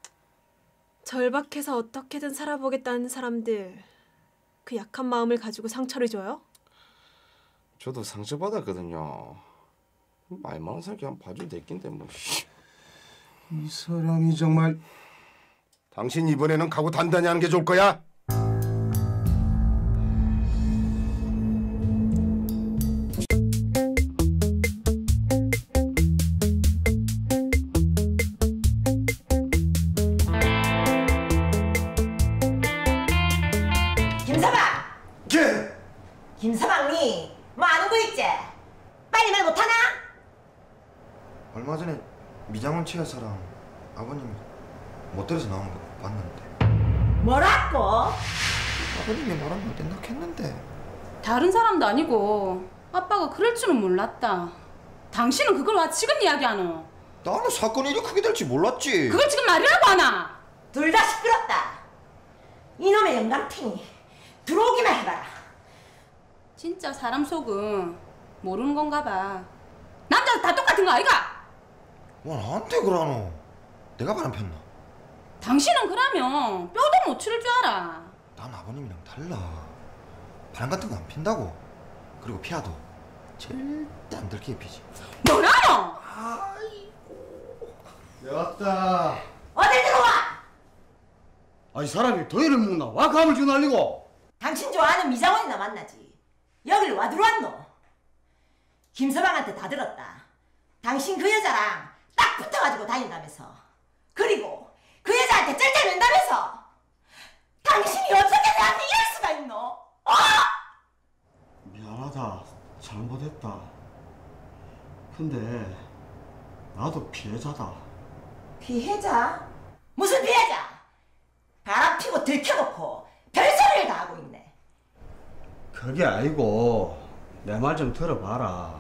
절박해서 어떻게든 살아보겠다는 사람들 그 약한 마음을 가지고 상처를 줘요? 저도 상처받았거든요. 말 많은 사람 그냥 봐줘도 됐긴데 뭐. 이 사람이 정말. 당신 이번에는 각오 단단히 하는 게 좋을 거야. 김서방! 예! 김서방이 뭐 아는 거 있지? 빨리 말 못하나? 얼마 전에 미장원 치아사랑 아버님 모텔에서 나온 거 봤는데. 뭐라고? 아버님이 말하면 어땠나 했는데. 다른 사람도 아니고 아빠가 그럴 줄은 몰랐다. 당신은 그걸 와 지금 이야기하노? 나는 사건이 이렇게 크게 될지 몰랐지. 그걸 지금 말이라고 하나? 둘 다 시끄럽다. 이놈의 영감탱이 들어오기만 해봐라. 진짜 사람 속은 모르는 건가 봐. 남자도 다 똑같은 거 아이가? 와, 나한테 그러노. 내가 바람 폈나? 당신은 그러면 뼈도 못 치를 줄 알아. 난 아버님이랑 달라. 바람 같은 거 안 핀다고. 그리고 피아도 절대 안 들키게 피지. 뭐라노? 내 왔다. 어딜 들어와? 아이 사람이 더위를 먹나? 와 감을 지고 날리고. 당신 좋아하는 미장원이나 만나지. 여길 와 들어왔노? 김서방한테 다 들었다. 당신 그 여자랑 딱 붙어가지고 다닌다면서. 그리고 그 여자한테 쩔쩔맨다면서. 당신이 어떻게 나한테 이럴 수가 있노? 어? 미안하다. 잘못했다. 근데 나도 피해자다. 피해자? 무슨 피해자? 바람 피고 들켜놓고 별소리를 다 하고 있네. 그게 아니고 내 말 좀 들어봐라.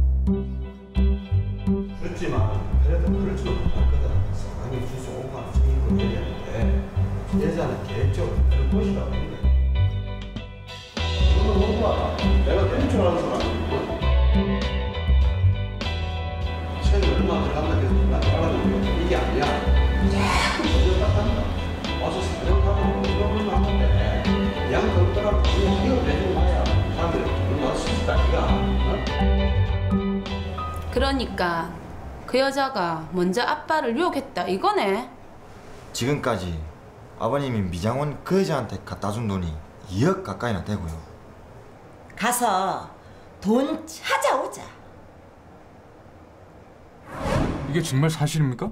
그렇지만 그래도 그럴 줄은 몰랐거든. 사람이 주소 오가는 생긴 거 얘기했는데 여자는 계획적으로 그럴 것이라고 했네. 너는 너무 알아. 내가 괜히 줄 아는 사람이고 채는 얼마 들어간다 해서 나 따라가는 거 이게 아니야. 자꾸 저절 딱 와서 사령하고 그런 하는데 양 그렇더라고. 그냥 이거 내주고 마야 사람들이 돈 와서 쓰다 니가. 그러니까 그 여자가 먼저 아빠를 유혹했다 이거네. 지금까지 아버님이 미장원 그 여자한테 갖다 준 돈이 이억 가까이나 되고요. 가서 돈 찾아오자. 이게 정말 사실입니까?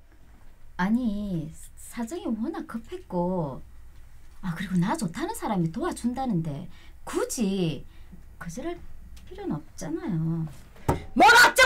아니 사정이 워낙 급했고 아 그리고 나 좋다는 사람이 도와준다는데 굳이 거절할 필요는 없잖아요.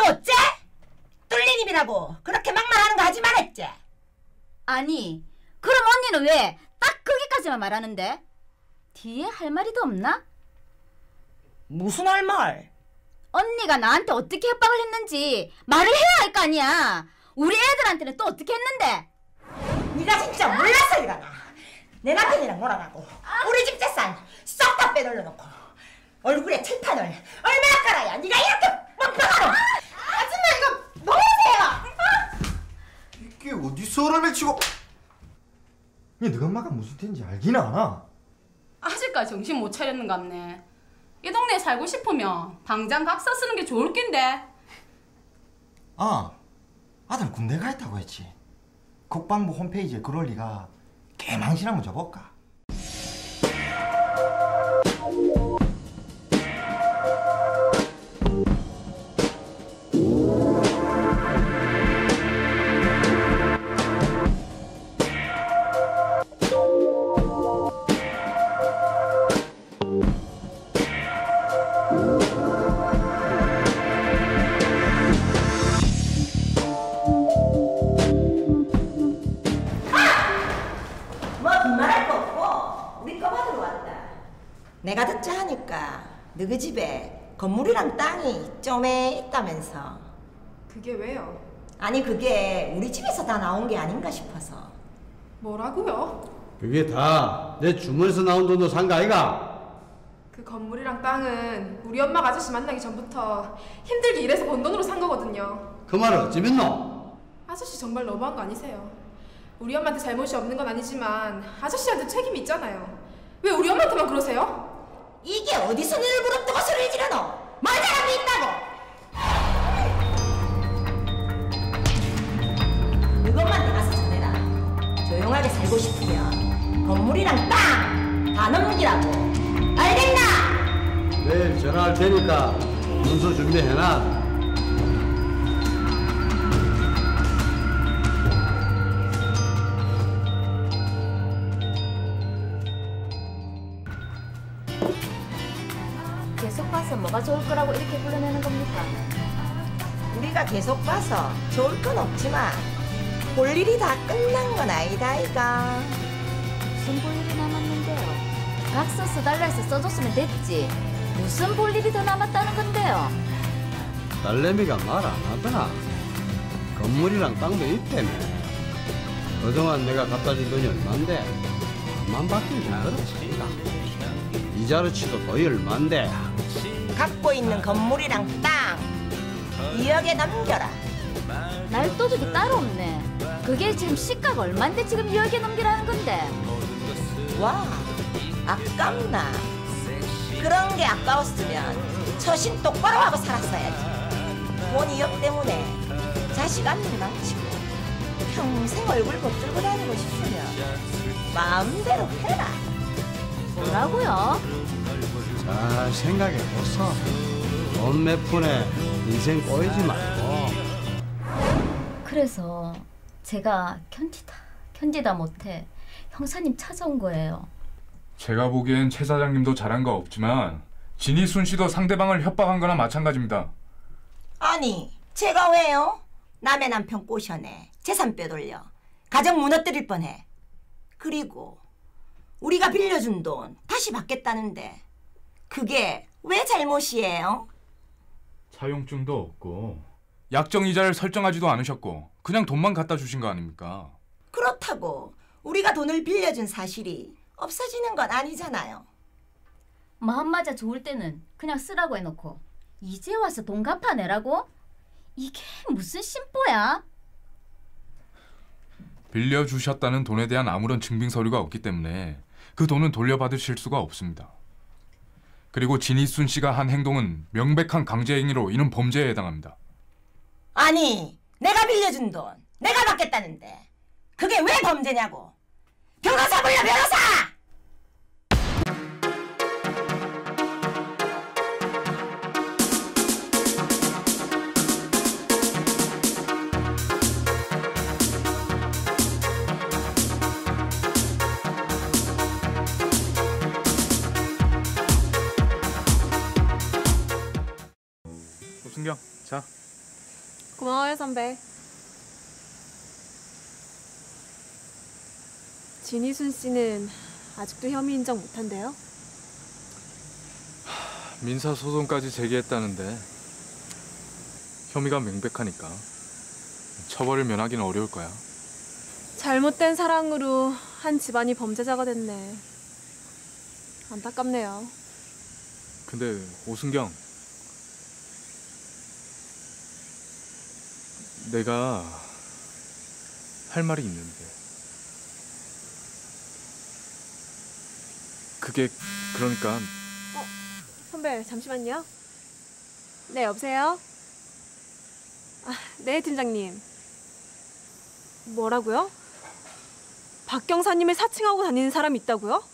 어째? 뚫린 입이라고 그렇게 막말하는 거 하지 말랬지? 아니, 그럼 언니는 왜 딱 거기까지만 말하는데? 뒤에 할 말이 더 없나? 무슨 할 말? 언니가 나한테 어떻게 협박을 했는지 말을 해야 할 거 아니야. 우리 애들한테는 또 어떻게 했는데? 네가 진짜 몰라서 이러나. 내 남편이랑 놀아나고 우리 집 재산 싹 다 빼돌려놓고 얼굴에 칠판을 얼마나 깔아야 네가 이렇게 뻔뻔하노? 아줌마 이거 뭐하세요? 이게 어디서 오라를 치고? 니 너희 엄마가 무슨 뜻인지 알긴 아나? 아직까지 정신 못 차렸는갑네. 이 동네에 살고 싶으면 당장 각서 쓰는 게 좋을 낀데. 아, 아들 군대 가 있다고 했지. 국방부 홈페이지에 그럴 리가. 개망신 한번 줘볼까? 내가 듣자 하니까 너희 집에 건물이랑 땅이 좀에 있다면서. 그게 왜요? 아니 그게 우리 집에서 다 나온 게 아닌가 싶어서. 뭐라고요? 그게 다 내 주머니에서 나온 돈으로 산 거 아이가? 그 건물이랑 땅은 우리 엄마가 아저씨 만나기 전부터 힘들게 일해서 번 돈으로 산 거거든요. 그 말을 어찌 믿노? 아저씨 정말 너무한 거 아니세요? 우리 엄마한테 잘못이 없는 건 아니지만 아저씨한테 책임이 있잖아요. 왜 우리 엄마한테만 그러세요? 이게 어디서 늘 부릅뜨고 소리를 지르노? 뭘 잘하고 있다고? 그것만 가서 전해라. 조용하게 살고 싶으면 건물이랑 땅 다 넘기라고. 알겠나? 내일 전화할 테니까 문서 준비해놔. 계속 봐서 뭐가 좋을 거라고 이렇게 불러내는 겁니까? 우리가 계속 봐서 좋을 건 없지만 볼 일이 다 끝난 건 아니다 아이가. 무슨 볼 일이 남았는데요? 각서 써달라 해서 써줬으면 됐지. 무슨 볼 일이 더 남았다는 건데요? 딸내미가 말 안 하더나. 건물이랑 땅도 있다며. 그동안 내가 갖다 준 돈이 얼만데 만 받긴 좀 그렇지. 이자르치도 거의 얼만데. 갖고 있는 건물이랑 땅 이억에 넘겨라. 날도둑이 따로 없네. 그게 지금 시가가 얼만데 지금 이억에 넘기라는 건데. 와 아깝나. 그런 게 아까웠으면 처신 똑바로 하고 살았어야지. 돈 이억 때문에 자식 안는 망치고 평생 얼굴 겉들고 다니고 싶으면 마음대로 해라. 뭐라고요? 잘 생각해보소. 돈 몇 푼에 인생 꼬이지 말고. 그래서 제가 견디다 견디다 못해 형사님 찾아온 거예요. 제가 보기엔 최 사장님도 잘한 거 없지만 진희순 씨도 상대방을 협박한 거나 마찬가지입니다. 아니 제가 왜요? 남의 남편 꼬셔내 재산 빼돌려 가정 무너뜨릴 뻔해. 그리고 우리가 빌려준 돈 다시 받겠다는데 그게 왜 잘못이에요? 사용증도 없고 약정 이자를 설정하지도 않으셨고 그냥 돈만 갖다 주신 거 아닙니까? 그렇다고 우리가 돈을 빌려준 사실이 없어지는 건 아니잖아요. 마음 맞아 좋을 때는 그냥 쓰라고 해놓고 이제 와서 돈 갚아내라고? 이게 무슨 심보야? 빌려주셨다는 돈에 대한 아무런 증빙 서류가 없기 때문에 그 돈은 돌려받으실 수가 없습니다. 그리고 진희순 씨가 한 행동은 명백한 강제행위로 이는 범죄에 해당합니다. 아니 내가 빌려준 돈 내가 받겠다는데 그게 왜 범죄냐고. 변호사 불러 변호사! 고순경, 자. 고마워요, 선배. 진희순 씨는 아직도 혐의 인정 못한대요? 민사 소송까지 제기했다는데 혐의가 명백하니까 처벌을 면하기는 어려울 거야. 잘못된 사랑으로 한 집안이 범죄자가 됐네. 안타깝네요. 근데 오순경, 내가 할 말이 있는데 그게 그러니까 어, 선배 잠시만요. 네, 여보세요? 아, 네, 팀장님. 뭐라고요? 박 경사님을 사칭하고 다니는 사람이 있다고요?